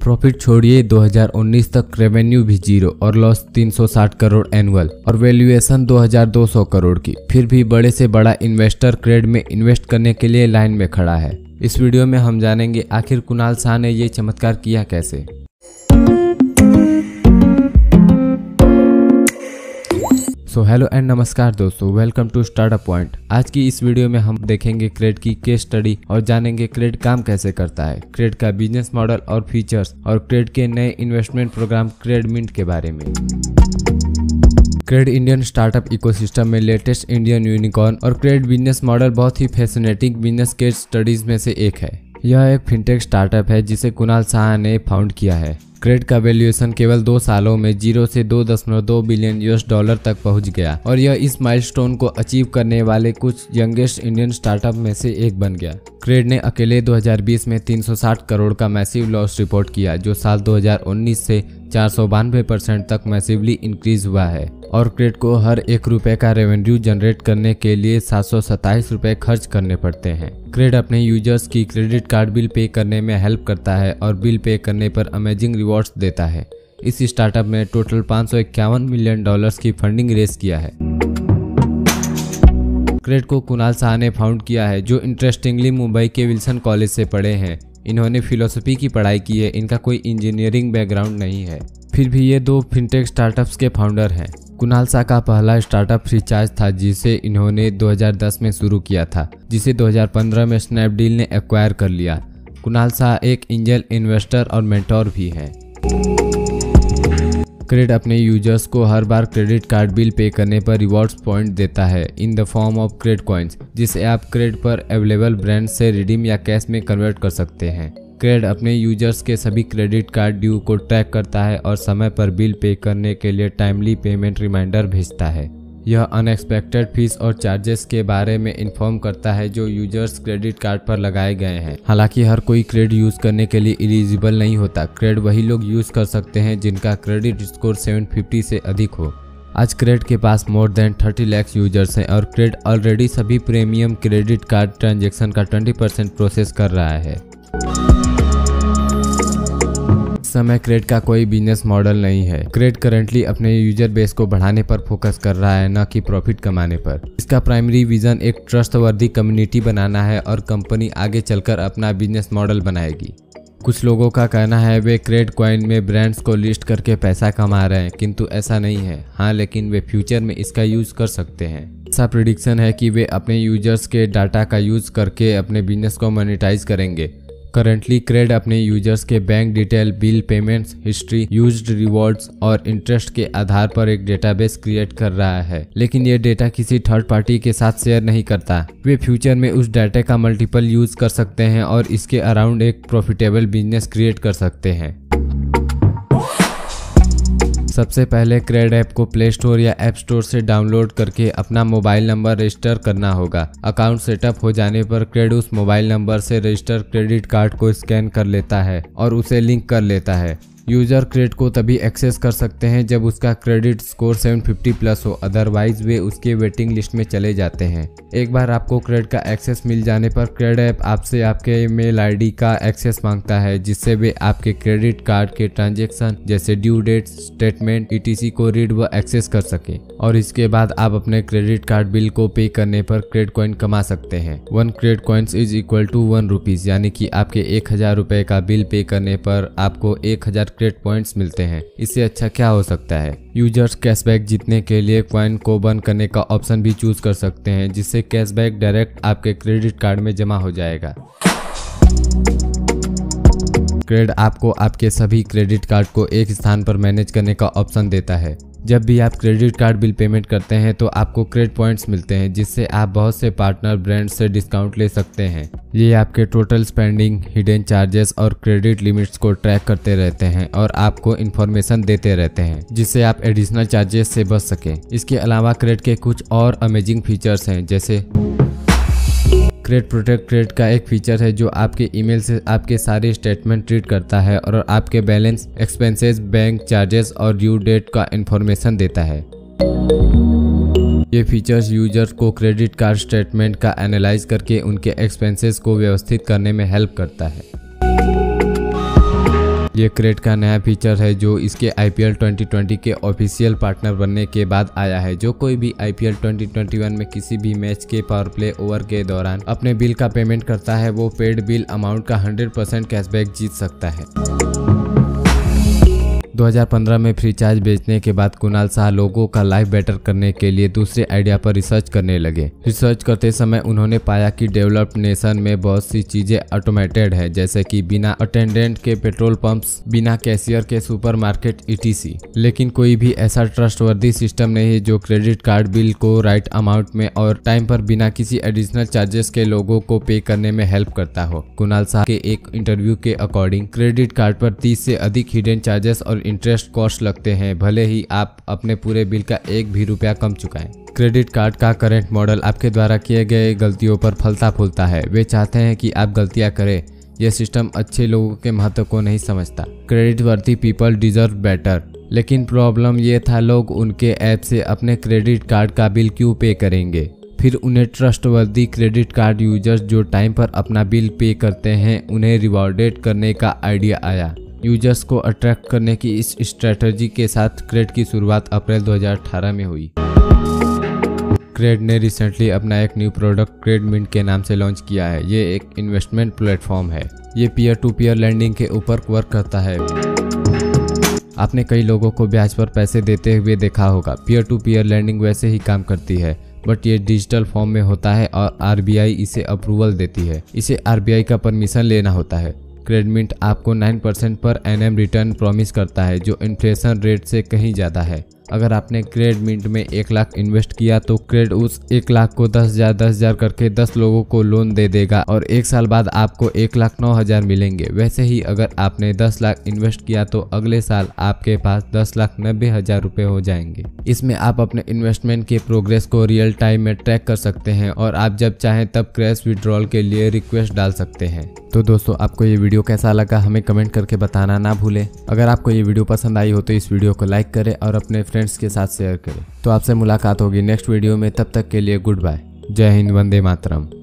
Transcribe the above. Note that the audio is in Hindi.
प्रॉफिट छोड़िए 2019 तक रेवेन्यू भी जीरो और लॉस 360 करोड़ एनुअल और वैल्यूएशन 2200 करोड़ की। फिर भी बड़े से बड़ा इन्वेस्टर क्रेड में इन्वेस्ट करने के लिए लाइन में खड़ा है। इस वीडियो में हम जानेंगे आखिर कुणाल शाह ने ये चमत्कार किया कैसे। हेलो एंड नमस्कार दोस्तों, वेलकम टू स्टार्टअप पॉइंट। आज की इस वीडियो में हम देखेंगे क्रेड की केस स्टडी और जानेंगे क्रेड काम कैसे करता है, क्रेड का बिजनेस मॉडल और फीचर्स और क्रेड के नए इन्वेस्टमेंट प्रोग्राम क्रेड मिंट के बारे में। क्रेड इंडियन स्टार्टअप इकोसिस्टम में लेटेस्ट इंडियन यूनिकॉर्न और क्रेड बिजनेस मॉडल बहुत ही फैसिनेटिंग बिजनेस केस स्टडीज में से एक है। यह एक फिनटेक स्टार्टअप है जिसे कुणाल शाह ने फाउंड किया है। क्रेड का वैल्यूएशन केवल 2 सालों में 0 से 2.2 बिलियन US$ तक पहुंच गया और यह इस माइलस्टोन को अचीव करने वाले कुछ यंगेस्ट इंडियन स्टार्टअप में से एक बन गया। क्रेड ने अकेले 2020 में 360 करोड़ का मैसिव लॉस रिपोर्ट किया, जो साल 2019 से 492% तक मैसिवली इंक्रीज हुआ है और क्रेड को हर 1 रुपए का रेवेन्यू जनरेट करने के लिए 727 रुपए खर्च करने पड़ते हैं। क्रेड अपने यूजर्स की क्रेडिट कार्ड बिल पे करने में हेल्प करता है और बिल पे करने पर अमेजिंग रिवॉर्ड्स देता है। इस स्टार्टअप में टोटल $551 मिलियन की फंडिंग रेस किया है। क्रेड को कुणाल शाह ने फाउंड किया है, जो इंटरेस्टिंगली मुंबई के विल्सन कॉलेज से पढ़े हैं। इन्होंने फिलोसफी की पढ़ाई की है, इनका कोई इंजीनियरिंग बैकग्राउंड नहीं है। फिर भी ये 2 फिनटेक स्टार्टअप्स के फाउंडर हैं। कुणाल शाह का पहला स्टार्टअप फ्रीचार्ज था, जिसे इन्होंने 2010 में शुरू किया था, जिसे 2015 में स्नैपडील ने एक्वायर कर लिया। कुणाल शाह एक एंजल इन्वेस्टर और मेंटोर भी हैं। क्रेड अपने यूजर्स को हर बार क्रेडिट कार्ड बिल पे करने पर रिवॉर्ड्स पॉइंट देता है in the form of CRED coins, जिसे आप क्रेड पर अवेलेबल ब्रांड से रिडीम या कैश में कन्वर्ट कर सकते हैं। क्रेड अपने यूजर्स के सभी क्रेडिट कार्ड ड्यू को ट्रैक करता है और समय पर बिल पे करने के लिए टाइमली पेमेंट रिमाइंडर भेजता है। यह अनएक्सपेक्टेड फीस और चार्जेस के बारे में इन्फॉर्म करता है जो यूजर्स क्रेडिट कार्ड पर लगाए गए हैं। हालांकि हर कोई क्रेड यूज करने के लिए एलिजिबल नहीं होता। क्रेड वही लोग यूज कर सकते हैं जिनका क्रेडिट स्कोर 750 से अधिक हो। आज क्रेड के पास मोर देन 30 लाख यूजर्स हैं और क्रेड ऑलरेडी सभी प्रीमियम क्रेडिट कार्ड ट्रांजैक्शन का 20% प्रोसेस कर रहा है। इस समय क्रेड का कोई बिजनेस मॉडल नहीं है। क्रेड करंटली अपने यूजर बेस को बढ़ाने पर फोकस कर रहा है, न कि प्रॉफिट कमाने पर। इसका प्राइमरी विजन एक ट्रस्टवर्दी कम्युनिटी बनाना है और कंपनी आगे चलकर अपना बिजनेस मॉडल बनाएगी। कुछ लोगों का कहना है वे क्रेड कॉइन में ब्रांड्स को लिस्ट करके पैसा कमा रहे हैं, किंतु ऐसा नहीं है। हाँ, लेकिन वे फ्यूचर में इसका यूज कर सकते हैं। ऐसा प्रेडिक्शन है कि वे अपने यूजर्स के डाटा का यूज करके अपने बिजनेस को मोनेटाइज करेंगे। करंटली क्रेड अपने यूजर्स के bank detail, bill payments history, used rewards और इंटरेस्ट के आधार पर एक डेटाबेस क्रिएट कर रहा है, लेकिन ये डेटा किसी थर्ड पार्टी के साथ शेयर नहीं करता। वे फ्यूचर में उस डाटा का मल्टीपल यूज कर सकते हैं और इसके अराउंड एक प्रॉफिटेबल बिजनेस क्रिएट कर सकते हैं। सबसे पहले क्रेड ऐप को प्ले स्टोर या ऐप स्टोर से डाउनलोड करके अपना मोबाइल नंबर रजिस्टर करना होगा। अकाउंट सेटअप हो जाने पर क्रेड उस मोबाइल नंबर से रजिस्टर क्रेडिट कार्ड को स्कैन कर लेता है और उसे लिंक कर लेता है। यूजर क्रेड को तभी एक्सेस कर सकते हैं जब उसका क्रेडिट स्कोर 750 प्लस हो, अदरवाइज वे उसके वेटिंग लिस्ट में चले जाते हैं। एक बार आपको क्रेड का एक्सेस मिल जाने पर क्रेड ऐप आपसे आपके मेल आईडी का एक्सेस मांगता है, जिससे वे आपके क्रेडिट कार्ड के ट्रांजैक्शन जैसे ड्यू डेट, स्टेटमेंट etc को रीड व एक्सेस कर सके और इसके बाद आप अपने क्रेडिट कार्ड बिल को पे करने पर क्रेड कॉइन कमा सकते हैं। 1 CRED coins is equal to 1 rupees, यानी कि आपके 1000 रुपए का बिल पे करने पर आपको 1000 क्रेड पॉइंट्स मिलते हैं। इससे अच्छा क्या हो सकता है। यूजर्स कैशबैक जीतने के लिए कॉइन को बर्न करने का ऑप्शन भी चूज कर सकते हैं, जिससे कैशबैक डायरेक्ट आपके क्रेडिट कार्ड में जमा हो जाएगा। क्रेड आपको आपके सभी क्रेडिट कार्ड को एक स्थान पर मैनेज करने का ऑप्शन देता है। जब भी आप क्रेडिट कार्ड बिल पेमेंट करते हैं तो आपको क्रेड पॉइंट्स मिलते हैं, जिससे आप बहुत से पार्टनर ब्रांड से डिस्काउंट ले सकते हैं। ये आपके टोटल स्पेंडिंग, हिडन चार्जेस और क्रेडिट लिमिट्स को ट्रैक करते रहते हैं और आपको इन्फॉर्मेशन देते रहते हैं, जिससे आप एडिशनल चार्जेस से बच सकें। इसके अलावा क्रेड के कुछ और अमेजिंग फीचर्स हैं, जैसे क्रेड प्रोटेक्ट। क्रेड का एक फीचर है जो आपके ईमेल से आपके सारे स्टेटमेंट ट्रीट करता है और आपके बैलेंस, एक्सपेंसेस, बैंक चार्जेस और ड्यू डेट का इंफॉर्मेशन देता है। ये फीचर्स यूजर्स को क्रेडिट कार्ड स्टेटमेंट का एनालाइज करके उनके एक्सपेंसेस को व्यवस्थित करने में हेल्प करता है। ये क्रेड का नया फीचर है जो इसके IPL 2020 के ऑफिशियल पार्टनर बनने के बाद आया है। जो कोई भी IPL 2021 में किसी भी मैच के पावर प्ले ओवर के दौरान अपने बिल का पेमेंट करता है वो पेड बिल अमाउंट का 100% कैशबैक जीत सकता है। 2015 में फ्री चार्ज बेचने के बाद कुणाल शाह लोगों का लाइफ बेटर करने के लिए दूसरे आइडिया पर रिसर्च करने लगे। रिसर्च करते समय उन्होंने पाया कि डेवलप्ड नेशन में बहुत सी चीजें ऑटोमेटेड है, जैसे कि बिना अटेंडेंट के पेट्रोल पंप्स, बिना कैशियर के सुपरमार्केट etc। लेकिन कोई भी ऐसा ट्रस्टवर्दी सिस्टम नहीं है जो क्रेडिट कार्ड बिल को राइट अमाउंट में और टाइम पर बिना किसी एडिशनल चार्जेस के लोगों को पे करने में हेल्प करता हो। कुणाल शाह के एक इंटरव्यू के अकॉर्डिंग क्रेडिट कार्ड पर 30 से अधिक हिडन चार्जेस और इंटरेस्ट कॉस्ट लगते हैं, भले ही आप अपने पूरे बिल का एक भी रुपया कम चुकाएं। क्रेडिट कार्ड का करंट मॉडल आपके द्वारा किए गए गलतियों पर फलता फूलता है। वे चाहते हैं कि आप गलतियां करें। यह सिस्टम अच्छे लोगों के महत्व को नहीं समझता। Creditworthy people deserve better. लेकिन प्रॉब्लम ये था, लोग उनके ऐप से अपने क्रेडिट कार्ड का बिल क्यों पे करेंगे। फिर उन्हें ट्रस्टवर्दी क्रेडिट कार्ड यूजर्स जो टाइम पर अपना बिल पे करते हैं उन्हें रिवॉर्डेड करने का आइडिया आया। यूजर्स को अट्रैक्ट करने की इस स्ट्रेटजी के साथ क्रेड की शुरुआत अप्रैल 2018 में हुई। क्रेड ने रिसेंटली अपना एक न्यू प्रोडक्ट क्रेड मिंट के नाम से लॉन्च किया है। ये एक इन्वेस्टमेंट प्लेटफॉर्म है। ये पीयर टू पीयर लैंडिंग के ऊपर वर्क करता है। आपने कई लोगों को ब्याज पर पैसे देते हुए देखा होगा। पीयर टू पीयर लैंडिंग वैसे ही काम करती है, बट ये डिजिटल फॉर्म में होता है और RBI इसे अप्रूवल देती है। इसे RBI का परमिशन लेना होता है। क्रेड मिंट आपको 9% पर एनएम रिटर्न प्रॉमिस करता है, जो इन्फ्लेशन रेट से कहीं ज़्यादा है। अगर आपने क्रेड मिंट में 1 लाख इन्वेस्ट किया तो क्रेड उस 1 लाख को 10,000 करके 10 लोगों को लोन दे देगा और 1 साल बाद आपको 1,09,000 मिलेंगे। वैसे ही अगर आपने 10 लाख इन्वेस्ट किया तो अगले साल आपके पास 10,90,000 रुपए हो जाएंगे। इसमें आप अपने इन्वेस्टमेंट के प्रोग्रेस को रियल टाइम में ट्रैक कर सकते हैं और आप जब चाहें तब कैश विड्रॉल के लिए रिक्वेस्ट डाल सकते हैं। तो दोस्तों, आपको ये वीडियो कैसा लगा हमें कमेंट करके बताना ना भूलें। अगर आपको ये वीडियो पसंद आई हो तो इस वीडियो को लाइक करें और अपने फ्रेंड्स के साथ शेयर करें। तो आपसे मुलाकात होगी नेक्स्ट वीडियो में। तब तक के लिए गुड बाय। जय हिंद, वंदे मातरम।